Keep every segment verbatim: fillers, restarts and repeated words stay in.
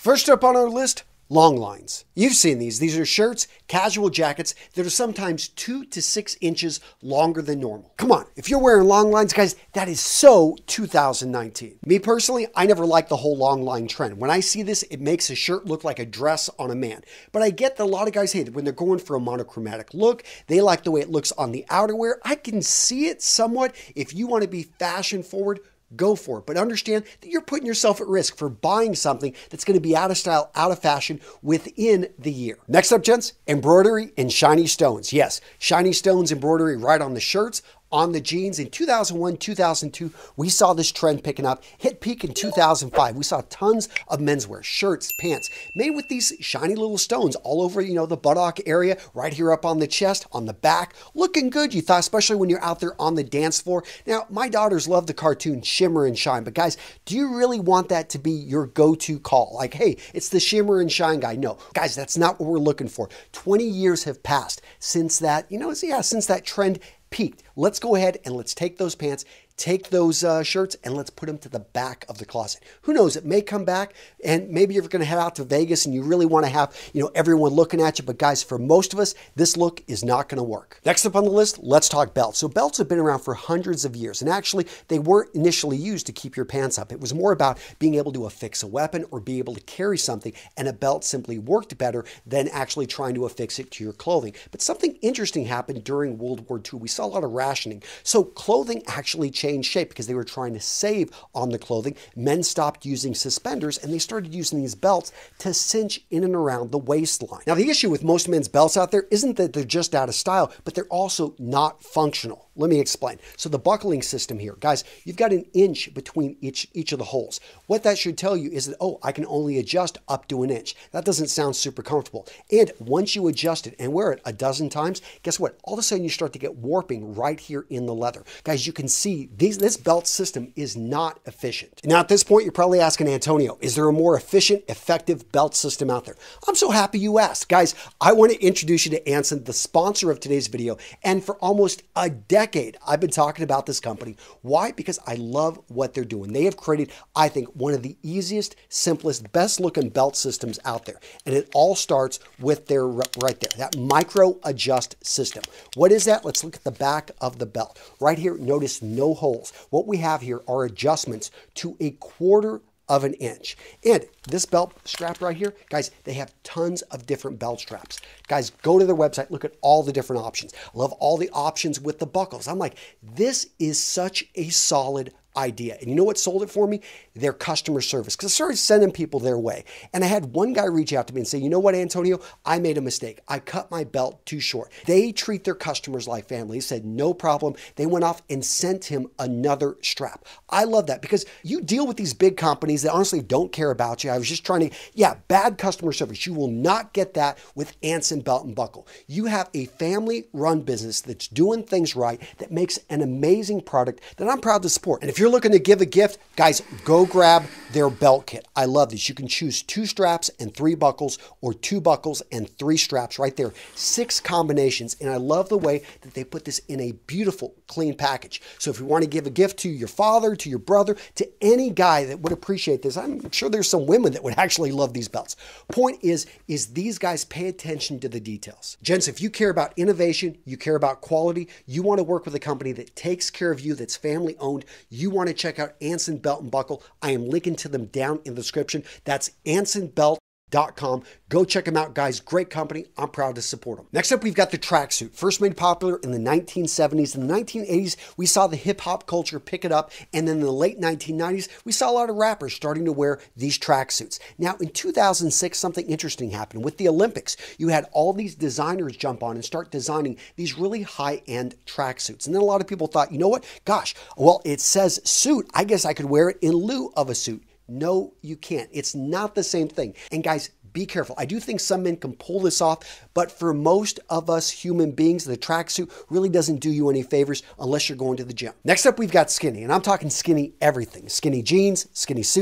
First up on our list, long lines. You've seen these. These are shirts, casual jackets that are sometimes two to six inches longer than normal. Come on, if you're wearing long lines, guys, that is so two thousand nineteen. Me personally, I never liked the whole long line trend. When I see this, it makes a shirt look like a dress on a man. But I get that a lot of guys hate it when they're going for a monochromatic look. They like the way it looks on the outerwear. I can see it somewhat. If you want to be fashion forward, go for it. But understand that you're putting yourself at risk for buying something that's going to be out of style, out of fashion within the year. Next up, gents, embroidery and shiny stones. Yes, shiny stones embroidery right on the shirts, on the jeans. In two thousand one, two thousand two, we saw this trend picking up, hit peak in two thousand five. We saw tons of menswear, shirts, pants, made with these shiny little stones all over, you know, the buttock area, right here up on the chest, on the back, looking good, you thought, especially when you're out there on the dance floor. Now, my daughters love the cartoon Shimmer and Shine, but guys, do you really want that to be your go-to call? Like, hey, it's the Shimmer and Shine guy. No, guys, that's not what we're looking for. twenty years have passed since that, you know, yeah, since that trend peaked. Let's go ahead and let's take those pants, take those uh, shirts, and let's put them to the back of the closet. Who knows, it may come back, and maybe you're going to head out to Vegas and you really want to have, you know, everyone looking at you. But guys, for most of us, this look is not going to work. Next up on the list, let's talk belts. So belts have been around for hundreds of years, and actually they weren't initially used to keep your pants up. It was more about being able to affix a weapon or be able to carry something, and a belt simply worked better than actually trying to affix it to your clothing. But something interesting happened during World War Two. We saw a lot of rationing. So clothing actually changed shape because they were trying to save on the clothing. Men stopped using suspenders and they started using these belts to cinch in and around the waistline. Now, the issue with most men's belts out there isn't that they're just out of style, but they're also not functional. Let me explain. So the buckling system here, guys, you've got an inch between each, each of the holes. What that should tell you is that, oh, I can only adjust up to an inch. That doesn't sound super comfortable. And once you adjust it and wear it a dozen times, guess what? All of a sudden you start to get warping right here in the leather. Guys, you can see these, this belt system is not efficient. Now at this point, you're probably asking, Antonio, is there a more efficient, effective belt system out there? I'm so happy you asked. Guys, I want to introduce you to Anson, the sponsor of today's video. And for almost a decade, Decade, I've been talking about this company. Why? Because I love what they're doing. They have created, I think, one of the easiest, simplest, best looking belt systems out there. And it all starts with their right there, that micro adjust system. What is that? Let's look at the back of the belt. Right here, notice no holes. What we have here are adjustments to a quarter of an inch. And this belt strap right here, guys, they have tons of different belt straps. Guys, go to their website, look at all the different options. I love all the options with the buckles. I'm like, this is such a solid idea. And you know what sold it for me? Their customer service, because I started sending people their way. And I had one guy reach out to me and say, you know what, Antonio, I made a mistake. I cut my belt too short. They treat their customers like family. He said, no problem. They went off and sent him another strap. I love that because you deal with these big companies that honestly don't care about you. I was just trying to, yeah, bad customer service. You will not get that with Anson Belt and Buckle. You have a family run business that's doing things right, that makes an amazing product that I'm proud to support. And if you're If you're looking to give a gift, guys, go grab their belt kit. I love this. You can choose two straps and three buckles, or two buckles and three straps right there. Six combinations. And I love the way that they put this in a beautiful, clean package. So if you want to give a gift to your father, to your brother, to any guy that would appreciate this, I'm sure there's some women that would actually love these belts. Point is, is these guys pay attention to the details. Gents, if you care about innovation, you care about quality, you want to work with a company that takes care of you, that's family owned, you want to check out Anson Belt and Buckle, I am linking to them down in the description. That's Anson Belt dot com. Go check them out, guys. Great company. I'm proud to support them. Next up, we've got the tracksuit. First made popular in the nineteen seventies. In the nineteen eighties, we saw the hip hop culture pick it up. And then in the late nineteen nineties, we saw a lot of rappers starting to wear these tracksuits. Now, in two thousand six, something interesting happened. With the Olympics, you had all these designers jump on and start designing these really high-end tracksuits. And then a lot of people thought, you know what? Gosh, well, it says suit. I guess I could wear it in lieu of a suit. No, you can't. It's not the same thing. And guys, be careful. I do think some men can pull this off, but for most of us human beings, the tracksuit really doesn't do you any favors unless you're going to the gym. Next up, we've got skinny, and I'm talking skinny everything. Skinny jeans, skinny suits,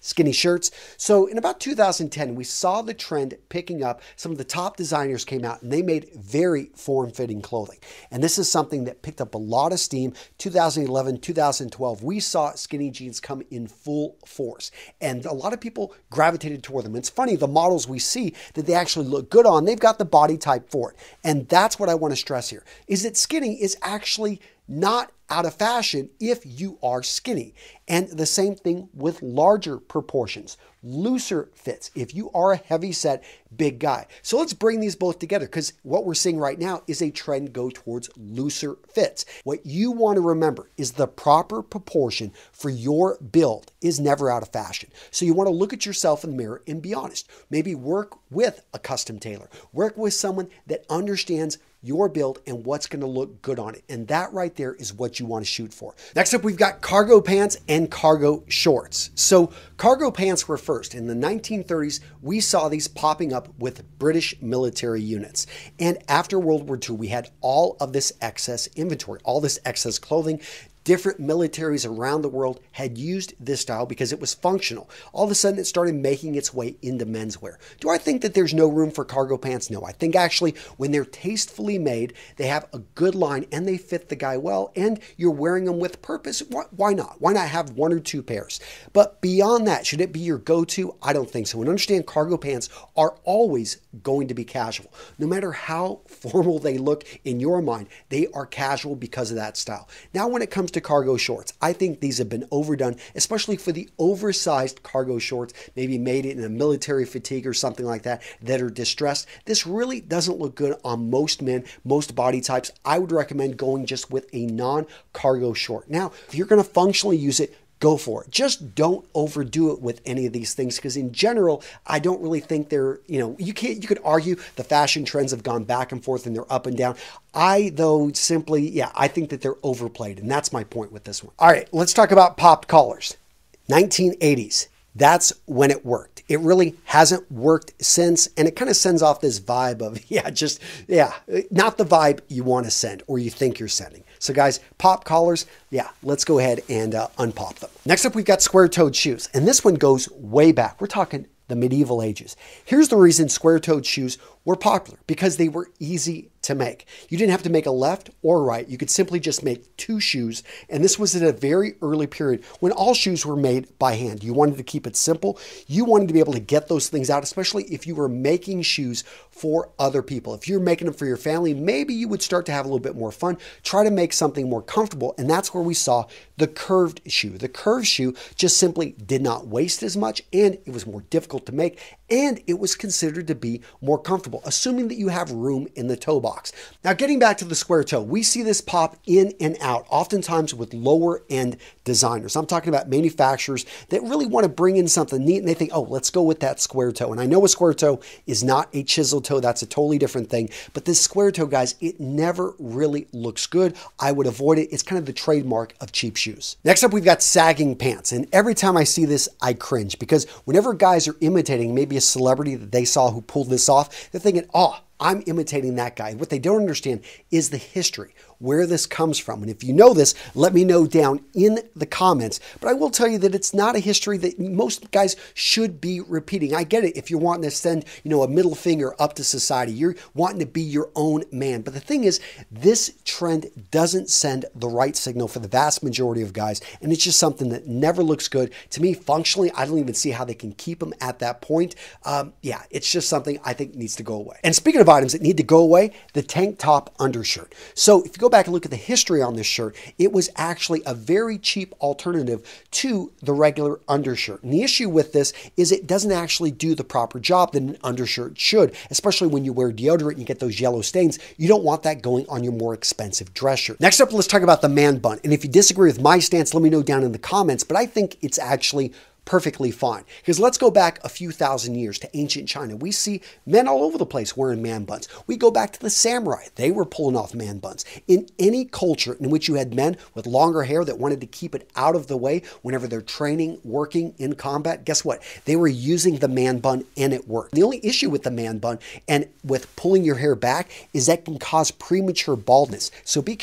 skinny shirts. So in about two thousand ten, we saw the trend picking up. Some of the top designers came out and they made very form-fitting clothing. And this is something that picked up a lot of steam. two thousand eleven, two thousand twelve, we saw skinny jeans come in full force. And a lot of people gravitated toward them. It's funny, the models we see that they actually look good on, they've got the body type for it. And that's what I want to stress here, is that skinny is actually not out of fashion if you are skinny. And the same thing with larger proportions, looser fits if you are a heavy set big guy. So let's bring these both together, because what we're seeing right now is a trend go towards looser fits. What you want to remember is the proper proportion for your build is never out of fashion. So you want to look at yourself in the mirror and be honest. Maybe work with a custom tailor, work with someone that understands your build and what's going to look good on it. And that right there is what you want to shoot for. Next up, we've got cargo pants and cargo shorts. So cargo pants were first. In the nineteen thirties, we saw these popping up with British military units. And after World War Two, we had all of this excess inventory, all this excess clothing. Different militaries around the world had used this style because it was functional. All of a sudden, it started making its way into menswear. Do I think that there's no room for cargo pants? No. I think actually when they're tastefully made, they have a good line and they fit the guy well, and you're wearing them with purpose. Why not? Why not have one or two pairs? But beyond that, should it be your go-to? I don't think so. And understand, cargo pants are always going to be casual. No matter how formal they look in your mind, they are casual because of that style. Now, when it comes to cargo shorts, I think these have been overdone, especially for the oversized cargo shorts, maybe made it in a military fatigue or something like that, that are distressed. This really doesn't look good on most men, most body types. I would recommend going just with a non-cargo short. Now, if you're going to functionally use it, go for it. Just don't overdo it with any of these things, because in general, I don't really think they're, you know, you can't, you could argue the fashion trends have gone back and forth and they're up and down. I, though, simply, yeah, I think that they're overplayed. And that's my point with this one. All right, let's talk about popped collars. nineteen eighties. That's when it worked. It really hasn't worked since, and it kind of sends off this vibe of, yeah, just, yeah, not the vibe you want to send or you think you're sending. So guys, pop collars, yeah, let's go ahead and uh, unpop them. Next up, we've got square-toed shoes, and this one goes way back. We're talking the medieval ages. Here's the reason square-toed shoes were popular, because they were easy to make. You didn't have to make a left or right. You could simply just make two shoes. And this was at a very early period when all shoes were made by hand. You wanted to keep it simple. You wanted to be able to get those things out, especially if you were making shoes for other people. If you're making them for your family, maybe you would start to have a little bit more fun. Try to make something more comfortable. And that's where we saw the curved shoe. The curved shoe just simply did not waste as much, and it was more difficult to make, and it was considered to be more comfortable, assuming that you have room in the toe box. Now, getting back to the square toe, we see this pop in and out, oftentimes with lower end designers. I'm talking about manufacturers that really want to bring in something neat, and they think, oh, let's go with that square toe. And I know a square toe is not a chisel toe. That's a totally different thing. But this square toe, guys, it never really looks good. I would avoid it. It's kind of the trademark of cheap shoes. Next up, we've got sagging pants. And every time I see this, I cringe, because whenever guys are imitating maybe a celebrity that they saw who pulled this off, they're thinking, oh, I'm imitating that guy. What they don't understand is the history, where this comes from. And if you know this, let me know down in the comments. But I will tell you that it's not a history that most guys should be repeating. I get it if you're wanting to send, you know, a middle finger up to society. You're wanting to be your own man. But the thing is, this trend doesn't send the right signal for the vast majority of guys. And it's just something that never looks good. To me, functionally, I don't even see how they can keep them at that point. Um, yeah, it's just something I think needs to go away. And speaking of items that need to go away, the tank top undershirt. So if you go back and look at the history on this shirt, it was actually a very cheap alternative to the regular undershirt. And the issue with this is it doesn't actually do the proper job that an undershirt should, especially when you wear deodorant and you get those yellow stains. You don't want that going on your more expensive dress shirt. Next up, let's talk about the man bun. And if you disagree with my stance, let me know down in the comments, but I think it's actually perfectly fine. Because let's go back a few thousand years to ancient China. We see men all over the place wearing man buns. We go back to the samurai. They were pulling off man buns. In any culture in which you had men with longer hair that wanted to keep it out of the way whenever they're training, working in combat, guess what? They were using the man bun and it worked. The only issue with the man bun and with pulling your hair back is that can cause premature baldness. So be careful.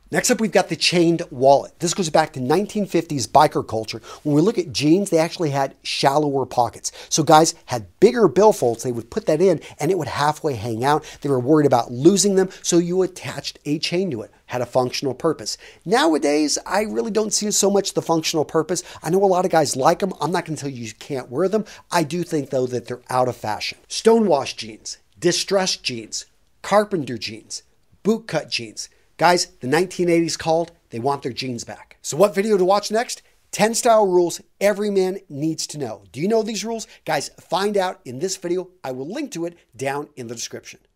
Next up, we've got the chained wallet. This goes back to nineteen fifties biker culture. When we look at jeans, they actually had shallower pockets. So guys had bigger billfolds. They would put that in and it would halfway hang out. They were worried about losing them, so you attached a chain to it. Had a functional purpose. Nowadays, I really don't see so much the functional purpose. I know a lot of guys like them. I'm not going to tell you you can't wear them. I do think, though, that they're out of fashion. Stonewashed jeans, distressed jeans, carpenter jeans, bootcut jeans. Guys, the nineteen eighties called. They want their jeans back. So what video to watch next? ten style rules every man needs to know. Do you know these rules? Guys, find out in this video. I will link to it down in the description.